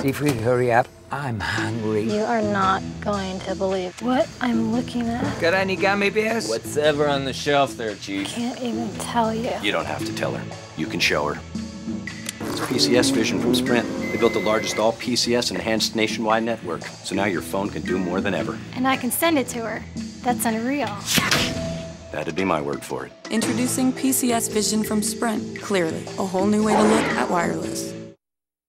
Siegfried, hurry up. I'm hungry. You are not going to believe what I'm looking at. Got any gummy bears? What's ever on the shelf there, Chief? Can't even tell you. You don't have to tell her. You can show her. It's PCS Vision from Sprint. They built the largest all PCS enhanced nationwide network. So now your phone can do more than ever. And I can send it to her. That's unreal. That'd be my word for it. Introducing PCS Vision from Sprint. Clearly, a whole new way to look at wireless.